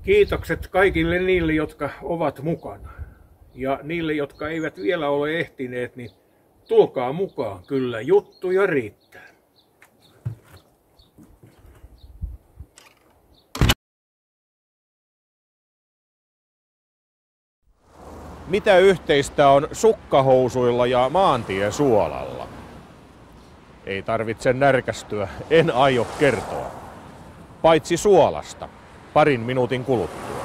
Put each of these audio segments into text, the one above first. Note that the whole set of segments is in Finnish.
Kiitokset kaikille niille, jotka ovat mukana. Ja niille, jotka eivät vielä ole ehtineet, niin tulkaa mukaan. Kyllä juttuja riittää. Mitä yhteistä on sukkahousuilla ja maantiesuolalla? Ei tarvitse närkästyä, en aio kertoa. Paitsi suolasta, parin minuutin kuluttua.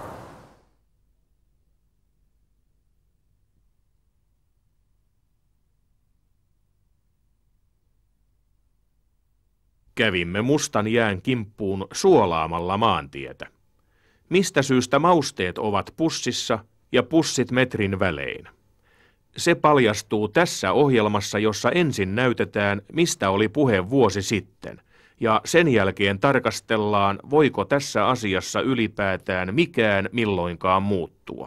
Kävimme mustan jään kimppuun suolaamalla maantietä. Mistä syystä mausteet ovat pussissa ja pussit metrin välein? Se paljastuu tässä ohjelmassa, jossa ensin näytetään, mistä oli puhe vuosi sitten, ja sen jälkeen tarkastellaan, voiko tässä asiassa ylipäätään mikään milloinkaan muuttua.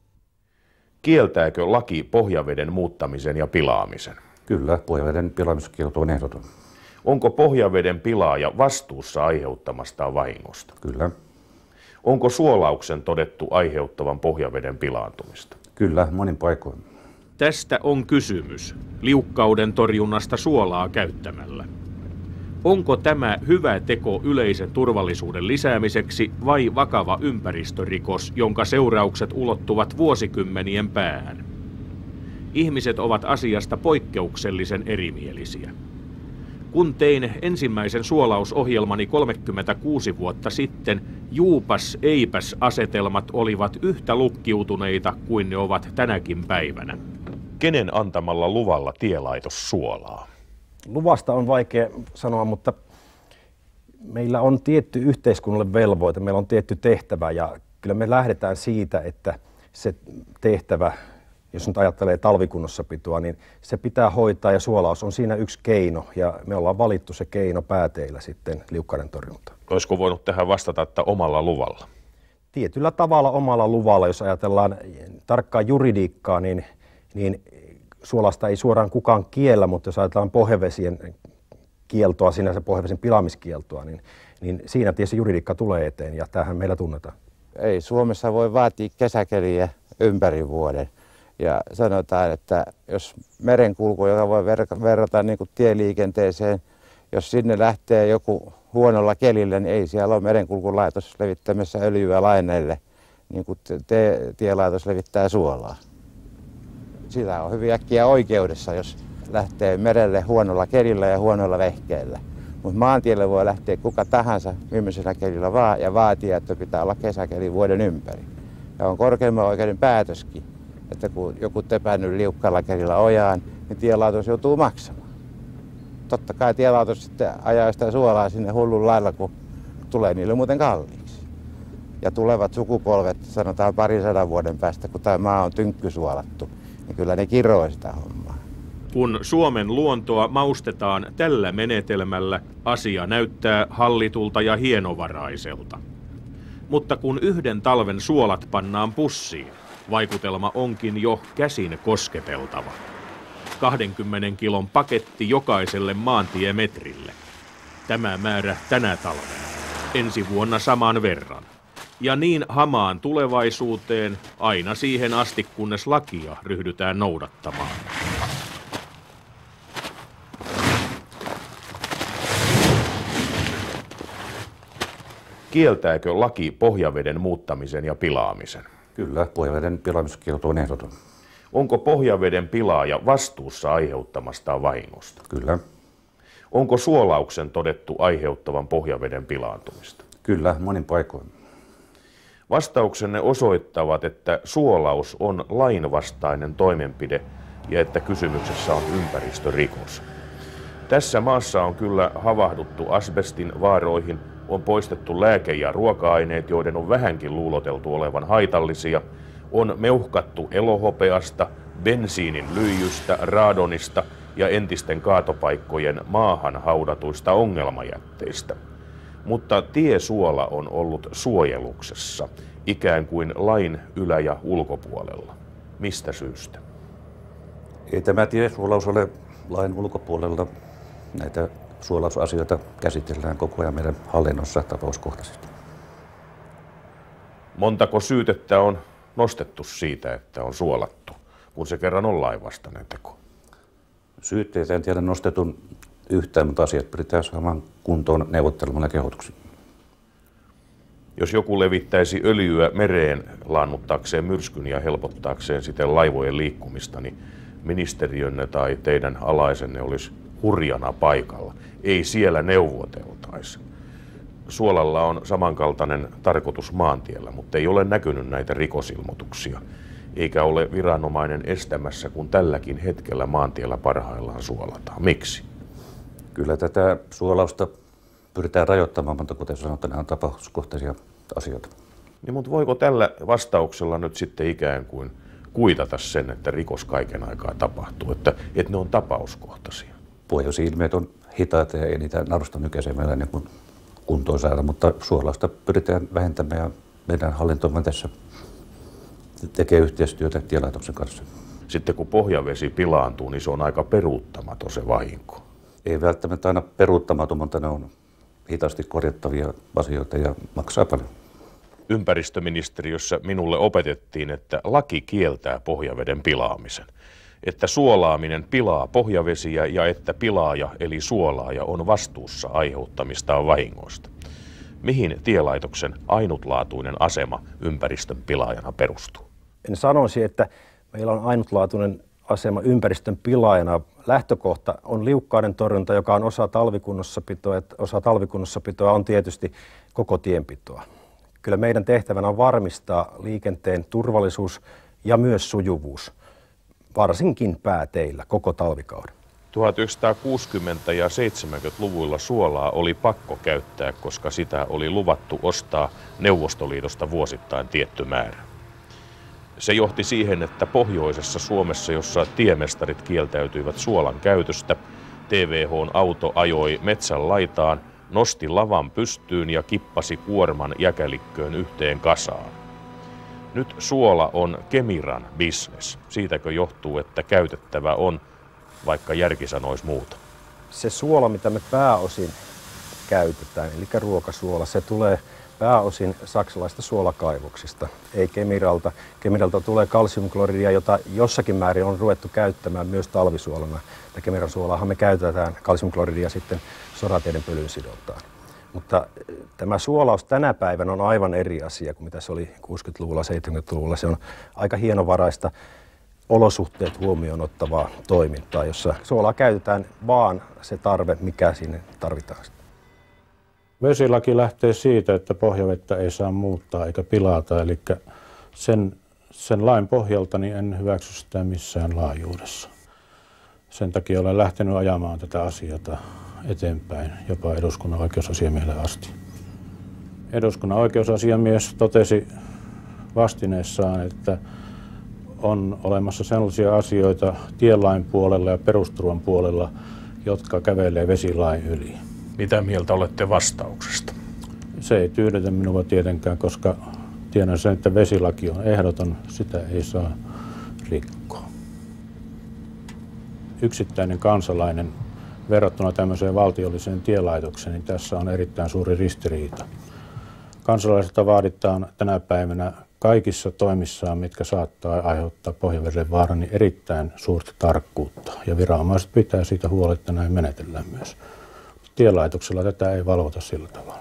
Kieltääkö laki pohjaveden muuttamisen ja pilaamisen? Kyllä, pohjaveden pilaamiskielto on ehdoton. Onko pohjaveden pilaaja vastuussa aiheuttamastaan vahingosta? Kyllä. Onko suolauksen todettu aiheuttavan pohjaveden pilaantumista? Kyllä, monin paikoin. Tästä on kysymys, liukkauden torjunnasta suolaa käyttämällä. Onko tämä hyvä teko yleisen turvallisuuden lisäämiseksi vai vakava ympäristörikos, jonka seuraukset ulottuvat vuosikymmenien päähän? Ihmiset ovat asiasta poikkeuksellisen erimielisiä. Kun tein ensimmäisen suolausohjelmani 36 vuotta sitten, juupas-eipäs-asetelmat olivat yhtä lukkiutuneita kuin ne ovat tänäkin päivänä. Kenen antamalla luvalla tielaitos suolaa? Luvasta on vaikea sanoa, mutta meillä on tietty yhteiskunnalle velvoite, meillä on tietty tehtävä ja kyllä me lähdetään siitä, että se tehtävä, jos nyt ajattelee talvikunnossapitoa, niin se pitää hoitaa ja suolaus on siinä yksi keino ja me ollaan valittu se keino pääteillä sitten liukkauden torjuntaan. Olisiko voinut tähän vastata, että omalla luvalla? Tietyllä tavalla omalla luvalla, jos ajatellaan tarkkaa juridiikkaa, niin suolasta ei suoraan kukaan kiellä, mutta jos ajatellaan pohjavesien kieltoa, sinänsä pohjavesien pilaamiskieltoa, niin siinä tietysti juridiikka tulee eteen ja tämähän meillä tunnetaan. Ei Suomessa voi vaatia kesäkeliä ympäri vuoden. Ja sanotaan, että jos merenkulku, joka voi verrata niin kuin tieliikenteeseen, jos sinne lähtee joku huonolla kelillä, niin ei siellä ole merenkulkulaitos levittämässä öljyä laineille, niin kuin tielaitos levittää suolaa. Sitä on hyvin äkkiä oikeudessa, jos lähtee merelle huonolla kelillä ja huonolla vehkeellä. Mutta maantielle voi lähteä kuka tahansa millaisella kelillä vaan ja vaatia, että pitää olla kesäkeli vuoden ympäri. Ja on korkeimman oikeuden päätöskin, että kun joku tepännyt liukkalla kelillä ojaan, niin tielaitos joutuu maksamaan. Totta kai tielaitos sitten ajaa sitä suolaa sinne hullun lailla, kun tulee niille muuten kalliiksi. Ja tulevat sukupolvet, sanotaan 200 vuoden päästä, kun tämä maa on tynkkysuolattu, niin kyllä ne kiroi sitä hommaa. Kun Suomen luontoa maustetaan tällä menetelmällä, asia näyttää hallitulta ja hienovaraiselta. Mutta kun yhden talven suolat pannaan pussiin, vaikutelma onkin jo käsin kosketeltava. 20 kilon paketti jokaiselle maantiemetrille. Tämä määrä tänä talvena. Ensi vuonna saman verran. Ja niin hamaan tulevaisuuteen aina siihen asti, kunnes lakia ryhdytään noudattamaan. Kieltääkö laki pohjaveden muuttamisen ja pilaamisen? Kyllä, pohjaveden pilaamiskielto on ehdoton. Onko pohjaveden pilaaja vastuussa aiheuttamastaan vahingosta? Kyllä. Onko suolauksen todettu aiheuttavan pohjaveden pilaantumista? Kyllä, monin paikoin. Vastauksenne osoittavat, että suolaus on lainvastainen toimenpide ja että kysymyksessä on ympäristörikos. Tässä maassa on kyllä havahduttu asbestin vaaroihin, on poistettu lääke- ja ruoka-aineet, joiden on vähänkin luuloteltu olevan haitallisia, on meuhkattu elohopeasta, bensiinin lyijystä, raadonista ja entisten kaatopaikkojen maahan haudatuista ongelmajätteistä. Mutta tiesuola on ollut suojeluksessa, ikään kuin lain ylä- ja ulkopuolella. Mistä syystä? Ei tämä tiesuolaus ole lain ulkopuolella. Näitä suolausasioita käsitellään koko ajan meidän hallinnossa tapauskohtaisesti. Montako syytettä on nostettu siitä, että on suolattu, kun se kerran on lainvastainen teko? Syytteitä en tiedä nostetun yhtään, mutta asiat pyritään saamaan kuntoon neuvottelemalla ja kehotuksia. Jos joku levittäisi öljyä mereen laannuttaakseen myrskyn ja helpottaakseen siten laivojen liikkumista, niin ministeriönne tai teidän alaisenne olisi hurjana paikalla. Ei siellä neuvoteltaisi. Suolalla on samankaltainen tarkoitus maantiellä, mutta ei ole näkynyt näitä rikosilmoituksia. Eikä ole viranomainen estämässä, kun tälläkin hetkellä maantiellä parhaillaan suolataan. Miksi? Kyllä tätä suolausta pyritään rajoittamaan, mutta kuten sanotaan, nämä on tapauskohtaisia asioita. Niin, mutta voiko tällä vastauksella nyt sitten ikään kuin kuitata sen, että rikos kaiken aikaa tapahtuu, että ne on tapauskohtaisia? Pohjoisilmiöt on hitaita ja ei niitä narusta nykäisemällä niin kuin kuntoon saada, mutta suolausta pyritään vähentämään ja meidän hallintomme tässä tekee yhteistyötä tielaitoksen kanssa. Sitten kun pohjavesi pilaantuu, niin se on aika peruuttamaton se vahinko. Ei välttämättä aina peruuttamaton, mutta ne on hitaasti korjattavia asioita ja maksaa paljon. Ympäristöministeriössä minulle opetettiin, että laki kieltää pohjaveden pilaamisen. Että suolaaminen pilaa pohjavesiä ja että pilaaja eli suolaaja on vastuussa aiheuttamistaan vahingoista. Mihin tielaitoksen ainutlaatuinen asema ympäristön pilaajana perustuu? En sanoisi, että meillä on ainutlaatuinen asema ympäristön pilaajana. Lähtökohta on liukkauden torjunta, joka on osa talvikunnossapitoa. Osa talvikunnossapitoa on tietysti koko tienpitoa. Kyllä meidän tehtävänä on varmistaa liikenteen turvallisuus ja myös sujuvuus, varsinkin pääteillä koko talvikauden. 1960- ja 70-luvuilla suolaa oli pakko käyttää, koska sitä oli luvattu ostaa Neuvostoliitosta vuosittain tietty määrä. Se johti siihen, että pohjoisessa Suomessa, jossa tiemestarit kieltäytyivät suolan käytöstä, TVH:n auto ajoi metsän laitaan, nosti lavan pystyyn ja kippasi kuorman jäkälikköön yhteen kasaan. Nyt suola on Kemiran business. Siitäkö johtuu, että käytettävä on, vaikka järki sanoisi muuta? Se suola, mitä me pääosin käytetään, eli ruokasuola, se tulee pääosin saksalaisista suolakaivoksista, ei Kemiralta. Kemiralta tulee kalsiumkloridia, jota jossakin määrin on ruvettu käyttämään myös talvisuolana. Kemiran suolaahan me käytetään kalsiumkloridia sitten sorateiden pölyn sidontaan. Mutta tämä suolaus tänä päivänä on aivan eri asia kuin mitä se oli 60-luvulla, 70-luvulla. Se on aika hienovaraista olosuhteet huomioon ottavaa toimintaa, jossa suolaa käytetään vaan se tarve, mikä sinne tarvitaan. Vesilaki lähtee siitä, että pohjavettä ei saa muuttaa eikä pilata, eli sen lain pohjalta niin en hyväksy sitä missään laajuudessa. Sen takia olen lähtenyt ajamaan tätä asiaa eteenpäin, jopa eduskunnan oikeusasiamiehelle asti. Eduskunnan oikeusasiamies totesi vastineessaan, että on olemassa sellaisia asioita tielain puolella ja perusturvan puolella, jotka kävelee vesilain yli. Mitä mieltä olette vastauksesta? Se ei tyydytä minua tietenkään, koska tiedän sen, että vesilaki on ehdoton, sitä ei saa rikkoa. Yksittäinen kansalainen verrattuna tämmöiseen valtiolliseen tielaitokseen, niin tässä on erittäin suuri ristiriita. Kansalaisilta vaaditaan tänä päivänä kaikissa toimissaan, mitkä saattaa aiheuttaa pohjaveden vaaran, niin erittäin suurta tarkkuutta. Ja viranomaiset pitää siitä huolta, että näin menetellään myös. Tielaitoksella tätä ei valvota sillä tavalla.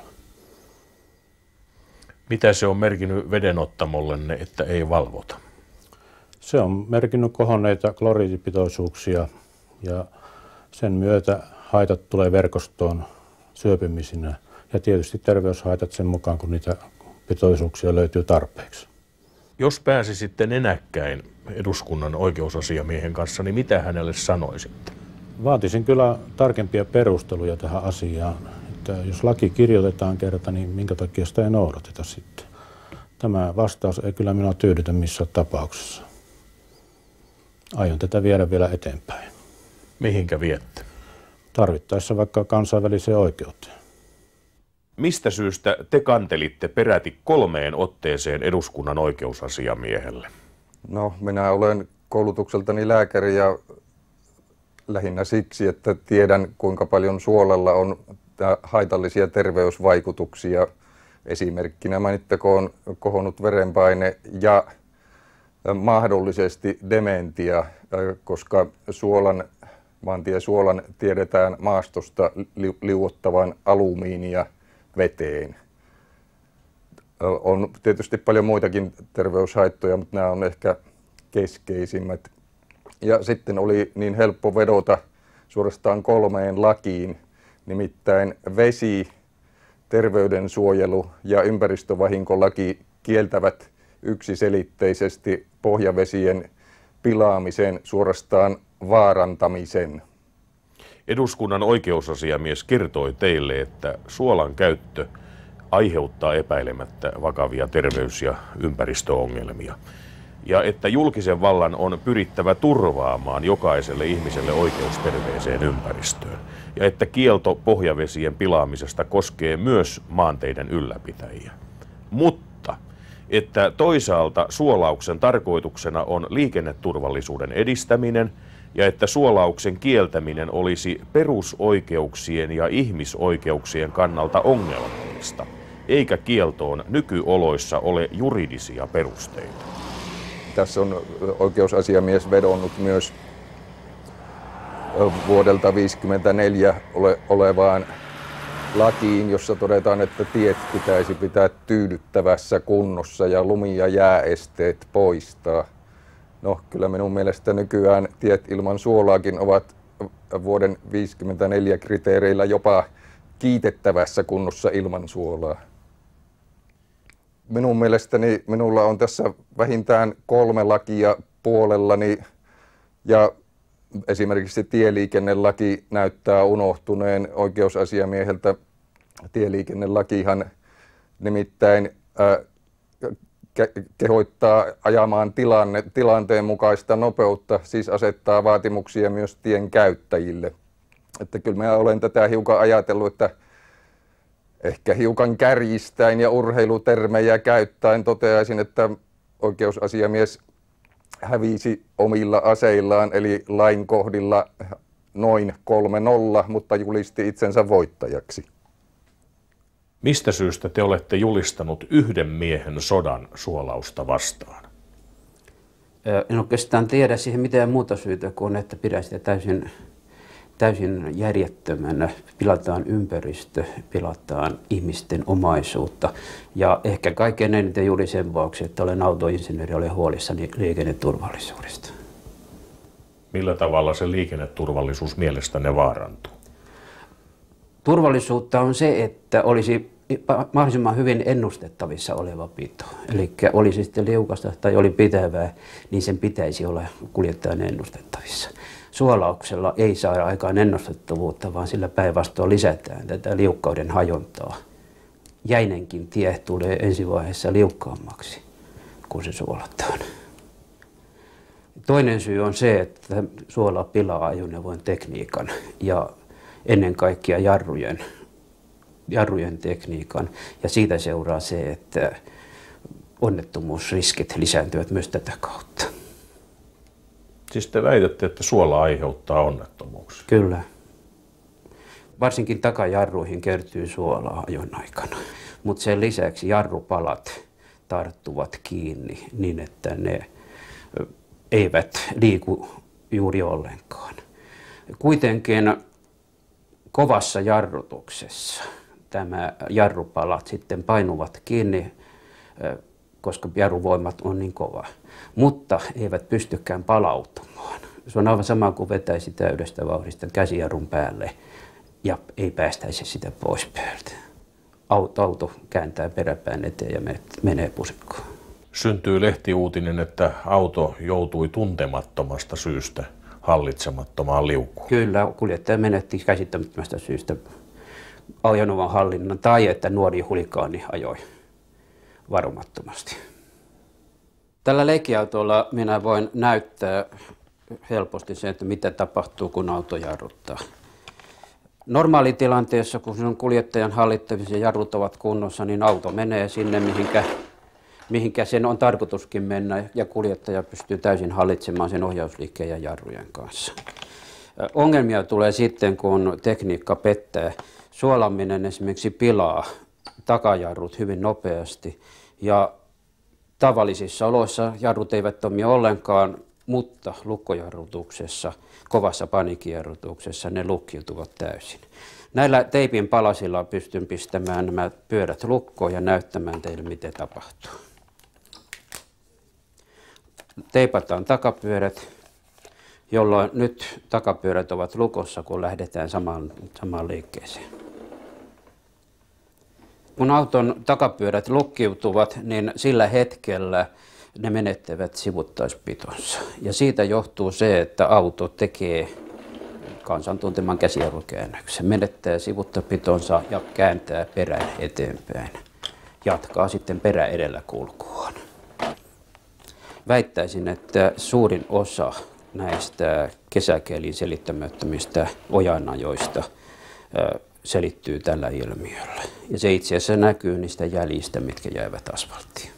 Mitä se on merkinnyt vedenottamollenne, että ei valvota? Se on merkinnyt kohonneita kloriidipitoisuuksia ja sen myötä haitat tulee verkostoon syöpymisinä ja tietysti terveyshaitat sen mukaan, kun niitä pitoisuuksia löytyy tarpeeksi. Jos pääsisitte nenäkkäin eduskunnan oikeusasiamiehen kanssa, niin mitä hänelle sanoisitte? Vaatisin kyllä tarkempia perusteluja tähän asiaan. Että jos laki kirjoitetaan kerta, niin minkä takia sitä ei noudateta sitten? Tämä vastaus ei kyllä minua tyydytä missään tapauksessa. Aion tätä viedä vielä eteenpäin. Mihinkä viette? Tarvittaessa vaikka kansainväliseen oikeuteen. Mistä syystä te kantelitte peräti 3 otteeseen eduskunnan oikeusasiamiehelle? No, minä olen koulutukseltani lääkäri ja lähinnä siksi, että tiedän kuinka paljon suolalla on haitallisia terveysvaikutuksia Esimerkkinä mainittakoon kohonnut verenpaine ja mahdollisesti dementia, koska maantiesuolan tiedetään maastosta liuottavan alumiinia veteen. On tietysti paljon muitakin terveyshaittoja, mutta nämä on ehkä keskeisimmät. Ja sitten oli niin helppo vedota suorastaan 3 lakiin, nimittäin vesi, terveydensuojelu ja ympäristövahinkolaki kieltävät yksiselitteisesti pohjavesien pilaamisen, suorastaan vaarantamisen. Eduskunnan oikeusasiamies kertoi teille, että suolan käyttö aiheuttaa epäilemättä vakavia terveys- ja ympäristöongelmia. Ja että julkisen vallan on pyrittävä turvaamaan jokaiselle ihmiselle oikeus terveeseen ympäristöön. Ja että kielto pohjavesien pilaamisesta koskee myös maanteiden ylläpitäjiä. Mutta että toisaalta suolauksen tarkoituksena on liikenneturvallisuuden edistäminen ja että suolauksen kieltäminen olisi perusoikeuksien ja ihmisoikeuksien kannalta ongelmallista, eikä kieltoon nykyoloissa ole juridisia perusteita. Tässä on oikeusasiamies vedonnut myös vuodelta 1954 olevaan lakiin, jossa todetaan, että tiet pitäisi pitää tyydyttävässä kunnossa ja lumi- ja jääesteet poistaa. No, kyllä minun mielestä nykyään tiet ilman suolaakin ovat vuoden 1954 kriteereillä jopa kiitettävässä kunnossa ilman suolaa. Minun mielestäni minulla on tässä vähintään 3 lakia puolellani ja esimerkiksi tieliikennelaki näyttää unohtuneen oikeusasiamieheltä. Tieliikennelakihan nimittäin kehottaa ajamaan tilanteen mukaista nopeutta, siis asettaa vaatimuksia myös tien käyttäjille. Että kyllä minä olen tätä hiukan ajatellut, että ehkä hiukan kärjistäin ja urheilutermejä käyttäen toteaisin, että oikeusasiamies hävisi omilla aseillaan, eli lain kohdilla noin 3-0, mutta julisti itsensä voittajaksi. Mistä syystä te olette julistanut yhden miehen sodan suolausta vastaan? En oikeastaan tiedä siihen mitään muuta syytä kuin, että pidän sitä täysin järjettömänä. Pilataan ympäristö, pilataan ihmisten omaisuutta ja ehkä kaikkein eniten juuri sen vuoksi, että olen autoinsinööri ja olen huolissani liikenneturvallisuudesta. Millä tavalla se liikenneturvallisuus mielestänne vaarantuu? Turvallisuutta on se, että olisi mahdollisimman hyvin ennustettavissa oleva pito. Eli olisi sitten liukasta tai oli pitävää, niin sen pitäisi olla kuljettajan ennustettavissa. Suolauksella ei saa aikaan ennustettavuutta, vaan sillä päinvastoin lisätään tätä liukkauden hajontaa. Jäinenkin tie tulee ensivaiheessa liukkaammaksi, kun se suolataan. Toinen syy on se, että suola pilaa ajoneuvon tekniikan ja ennen kaikkea jarrujen tekniikan. Ja siitä seuraa se, että onnettomuusriskit lisääntyvät myös tätä kautta. Siis te väitätte, että suola aiheuttaa onnettomuuksia? Kyllä. Varsinkin takajarruihin kertyy suolaa ajon aikana. Mutta sen lisäksi jarrupalat tarttuvat kiinni niin, että ne eivät liiku juuri ollenkaan. Kuitenkin kovassa jarrutuksessa tämä jarrupalat sitten painuvat kiinni, koska jarruvoimat on niin kova, mutta eivät pystykään palautumaan. Se on aivan sama kuin vetäisi täydestä vauhdista käsijarrun päälle ja ei päästäisi sitä pois päältä. Auto kääntää peräpään eteen ja menee pusikkoon. Syntyy lehtiuutinen, että auto joutui tuntemattomasta syystä hallitsemattomaan liukuun. Kyllä, kuljettaja menetti käsittämättömästä syystä ajoneuvon hallinnan tai että nuori hulikaani ajoi varomattomasti. Tällä leikkiautolla minä voin näyttää helposti sen, että mitä tapahtuu, kun auto jarruttaa. Normaalitilanteessa, kun on kuljettajan hallittavissa ja jarrut ovat kunnossa, niin auto menee sinne, mihinkä sen on tarkoituskin mennä, ja kuljettaja pystyy täysin hallitsemaan sen ohjausliikkeen ja jarrujen kanssa. Ongelmia tulee sitten, kun tekniikka pettää. Suolaminen esimerkiksi pilaa takajarrut hyvin nopeasti. Ja tavallisissa oloissa jarrut eivät toimi ollenkaan, mutta lukkojarrutuksessa, kovassa paniikkijarrutuksessa ne lukkiutuvat täysin. Näillä teipin palasilla pystyn pistämään nämä pyörät lukkoon ja näyttämään teille, miten tapahtuu. Teipataan takapyörät, jolloin nyt takapyörät ovat lukossa, kun lähdetään samaan liikkeeseen. Kun auton takapyörät lukkiutuvat, niin sillä hetkellä ne menettävät sivuttaispitonsa. Ja siitä johtuu se, että auto tekee kansan tunteman käsijarrukäännöksen, menettää sivuttapitonsa ja kääntää perän eteenpäin. Jatkaa sitten perä edellä kulkuaan. Väittäisin, että suurin osa näistä kesäkelin selittämättömistä ojanajoista selittyy tällä ilmiöllä. Ja se itse asiassa näkyy niistä jäljistä, mitkä jäävät asfalttiin.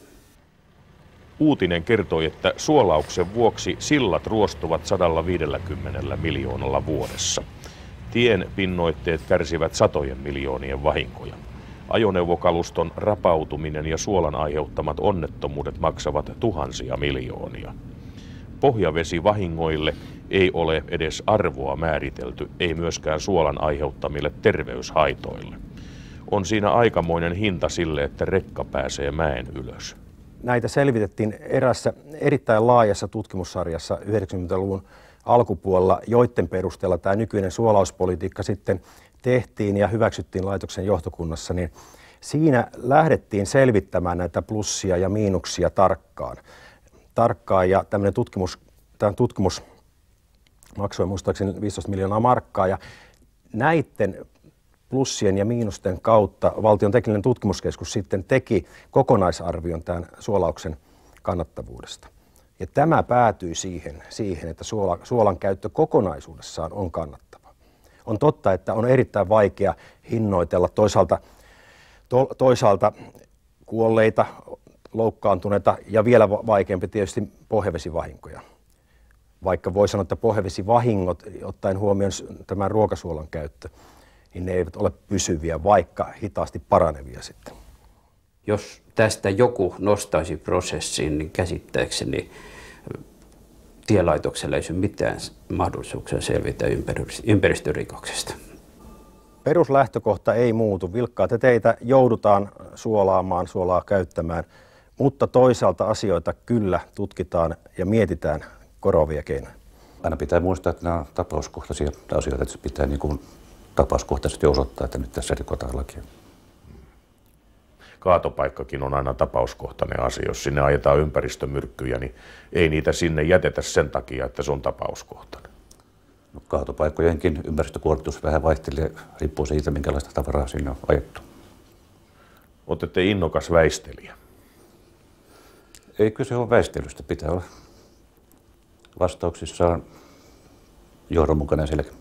Uutinen kertoi, että suolauksen vuoksi sillat ruostuvat 150 miljoonalla vuodessa. Tien pinnoitteet kärsivät satojen miljoonien vahinkoja. Ajoneuvokaluston rapautuminen ja suolan aiheuttamat onnettomuudet maksavat tuhansia miljoonia. Pohjavesivahingoille ei ole edes arvoa määritelty, ei myöskään suolan aiheuttamille terveyshaitoille. On siinä aikamoinen hinta sille, että rekka pääsee mäen ylös. Näitä selvitettiin erässä erittäin laajassa tutkimussarjassa 90-luvun alkupuolella, joiden perusteella tämä nykyinen suolauspolitiikka sitten tehtiin ja hyväksyttiin laitoksen johtokunnassa, niin siinä lähdettiin selvittämään näitä plussia ja miinuksia tarkkaan ja tämä tutkimus maksoi muistaakseni 15 miljoonaa markkaa ja näiden plussien ja miinusten kautta Valtion teknillinen tutkimuskeskus sitten teki kokonaisarvion tämän suolauksen kannattavuudesta. Ja tämä päätyi siihen että suolan käyttö kokonaisuudessaan on kannattava. On totta, että on erittäin vaikea hinnoitella toisaalta kuolleita, loukkaantuneita ja vielä vaikeampi tietysti pohjavesivahinkoja. Vaikka voi sanoa, että pohjavesivahingot, ottaen huomioon tämän ruokasuolan käyttö, niin ne eivät ole pysyviä, vaikka hitaasti paranevia sitten. Jos tästä joku nostaisi prosessiin, niin käsittääkseni tielaitoksella ei ole mitään mahdollisuuksia selvitä ympäristörikoksesta. Peruslähtökohta ei muutu. Vilkkaita teitä joudutaan suolaa käyttämään, mutta toisaalta asioita kyllä tutkitaan ja mietitään korvaavia keinoja. Aina pitää muistaa, että nämä on tapauskohtaisia asioita, että se pitää tapauskohtaisesti osoittaa, että nyt tässä rikotaan lakia. Kaatopaikkakin on aina tapauskohtainen asia. Jos sinne ajetaan ympäristömyrkkyjä, niin ei niitä sinne jätetä sen takia, että se on tapauskohtainen. No, kaatopaikkojenkin ympäristökuormitus vähän vaihtelee, riippuu siitä, minkälaista tavaraa sinne on ajettu. Olette innokas väistelijä. Ei kyse ole väistelystä, pitää olla vastauksissaan johdonmukainen selkeä.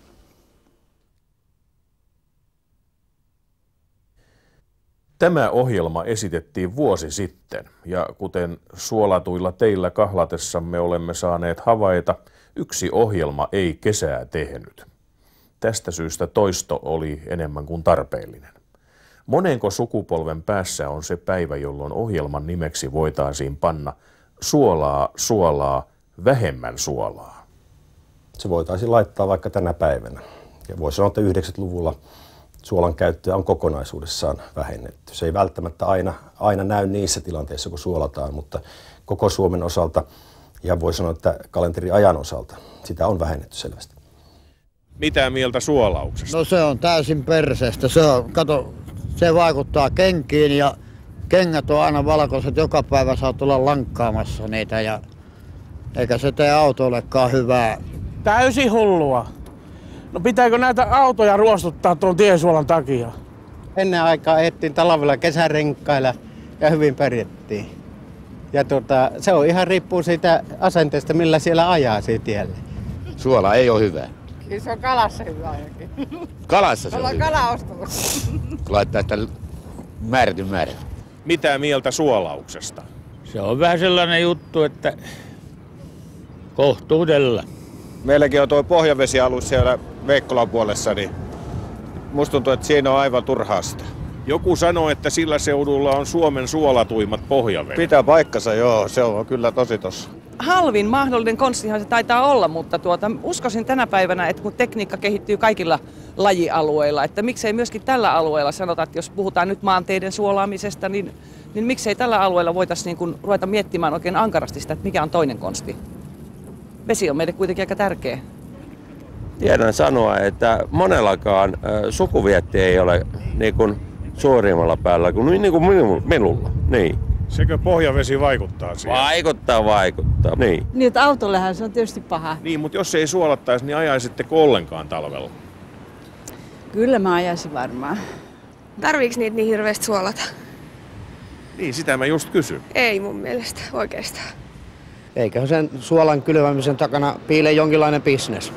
Tämä ohjelma esitettiin vuosi sitten ja kuten suolatuilla teillä kahlatessamme olemme saaneet havaita, yksi ohjelma ei kesää tehnyt. Tästä syystä toisto oli enemmän kuin tarpeellinen. Monenko sukupolven päässä on se päivä, jolloin ohjelman nimeksi voitaisiin panna suolaa, vähemmän suolaa? Se voitaisiin laittaa vaikka tänä päivänä. Ja voi sanoa, että 90-luvulla suolan käyttöä on kokonaisuudessaan vähennetty. Se ei välttämättä aina näy niissä tilanteissa, kun suolataan, mutta koko Suomen osalta ja voi sanoa, että kalenteriajan osalta sitä on vähennetty selvästi. Mitä mieltä suolauksesta? No se on täysin perseestä. Se vaikuttaa kenkiin ja kengät on aina valkoiset. Joka päivä saa tulla lankkaamassa niitä ja eikä se tee autoillekaan hyvää. Täysin hullua. No pitääkö näitä autoja ruostuttaa tuon tiesuolan takia? Ennen aikaa ajettiin talvella kesärenkkailla ja hyvin pärjättiin. Ja se on ihan riippuu siitä asenteesta, millä siellä ajaa siinä tielle. Suola ei ole hyvä. Kyllä se on kalassa hyvä ainakin. Kalassa se on hyvä. Kalaostamassa. Laittaa sitä määrätyn määrän. Mitä mieltä suolauksesta? Se on vähän sellainen juttu, että kohtuudella. Meilläkin on tuo pohjavesialus siellä Veikkolan puolessa, niin musta tuntuu, että siinä on aivan turhaa sitä. Joku sanoo, että sillä seudulla on Suomen suolatuimmat pohjavedet. Pitää paikkansa, joo. Se on kyllä tosi tossa. Halvin mahdollinen konstihan se taitaa olla, mutta uskoisin tänä päivänä, että kun tekniikka kehittyy kaikilla lajialueilla, että miksei myöskin tällä alueella sanotaan, että jos puhutaan nyt maanteiden suolaamisesta, niin miksei tällä alueella voitaisiin niin ruveta miettimään oikein ankarasti sitä, että mikä on toinen konsti. Vesi on meille kuitenkin aika tärkeä. Tiedän sanoa, että monellakaan sukuvietti ei ole niin kuin suurimmalla päällä kuin minulla. Niin. Sekö pohjavesi vaikuttaa siihen? Vaikuttaa. Niin. Niin, että autollehan se on tietysti paha. Niin, mutta jos ei suolattaisi, niin ajaisitteko ollenkaan talvella? Kyllä mä ajaisin varmaan. Tarviiks niitä niin hirveästi suolata? Niin, sitä mä just kysyn. Ei mun mielestä oikeastaan. Eiköhän sen suolan kylvämisen takana piile jonkinlainen bisnes.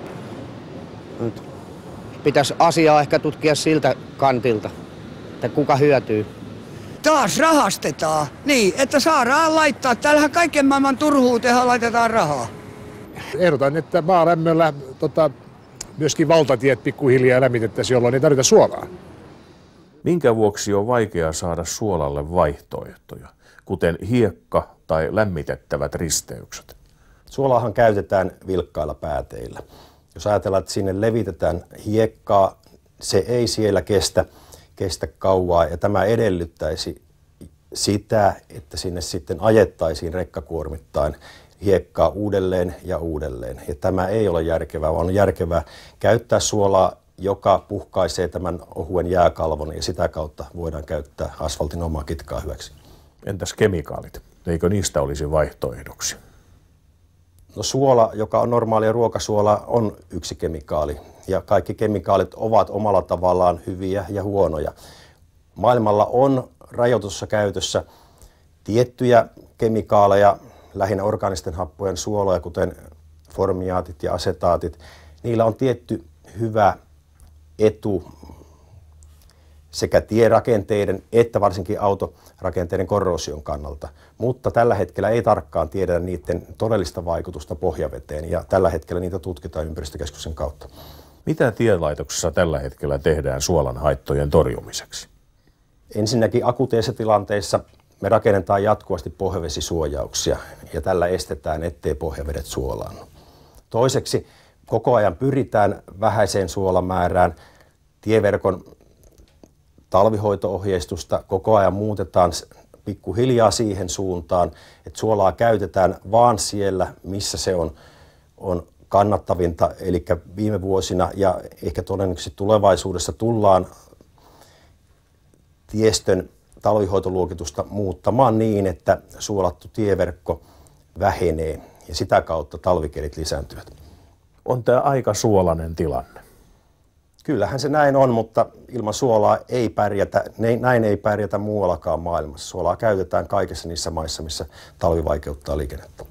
Nyt pitäisi asiaa ehkä tutkia siltä kantilta, että kuka hyötyy. Taas rahastetaan. Niin, että saadaan laittaa. Täällähän kaiken maailman turhuuteen laitetaan rahaa. Ehdotan, että maalämmöllä myöskin valtatiet pikkuhiljaa lämmitettäisiin, jolloin ei tarvita suolaa. Minkä vuoksi on vaikea saada suolalle vaihtoehtoja, kuten hiekka tai lämmitettävät risteykset? Suolaahan käytetään vilkkailla pääteillä. Jos ajatellaan, että sinne levitetään hiekkaa, se ei siellä kestä kauaa ja tämä edellyttäisi sitä, että sinne sitten ajettaisiin rekkakuormittain hiekkaa uudelleen ja uudelleen. Ja tämä ei ole järkevää, vaan on järkevää käyttää suolaa, joka puhkaisee tämän ohuen jääkalvon ja sitä kautta voidaan käyttää asfaltin omaa kitkaa hyväksi. Entäs kemikaalit? Eikö niistä olisi vaihtoehdoksi? No suola, joka on normaalia ruokasuolaa, on yksi kemikaali. Ja kaikki kemikaalit ovat omalla tavallaan hyviä ja huonoja. Maailmalla on rajoitussa käytössä tiettyjä kemikaaleja, lähinnä orgaanisten happojen suoloja, kuten formiaatit ja asetaatit. Niillä on tietty hyvä etu sekä tierakenteiden että varsinkin autorakenteiden korroosion kannalta. Mutta tällä hetkellä ei tarkkaan tiedetä niiden todellista vaikutusta pohjaveteen ja tällä hetkellä niitä tutkitaan ympäristökeskuksen kautta. Mitä tielaitoksessa tällä hetkellä tehdään suolan haittojen torjumiseksi? Ensinnäkin akuuteissa tilanteissa me rakennetaan jatkuvasti pohjavesisuojauksia ja tällä estetään, ettei pohjavedet suolaannu. Toiseksi koko ajan pyritään vähäiseen suolamäärään. Tieverkon talvihoito-ohjeistusta koko ajan muutetaan pikkuhiljaa siihen suuntaan, että suolaa käytetään vaan siellä, missä se on kannattavinta. Eli viime vuosina ja ehkä todennäköisesti tulevaisuudessa tullaan tiestön talvihoitoluokitusta muuttamaan niin, että suolattu tieverkko vähenee ja sitä kautta talvikelit lisääntyvät. On tämä aika suolainen tilanne. Kyllähän se näin on, mutta ilman suolaa ei pärjätä, näin ei pärjätä muuallakaan maailmassa. Suolaa käytetään kaikissa niissä maissa, missä talvi vaikeuttaa liikennettä.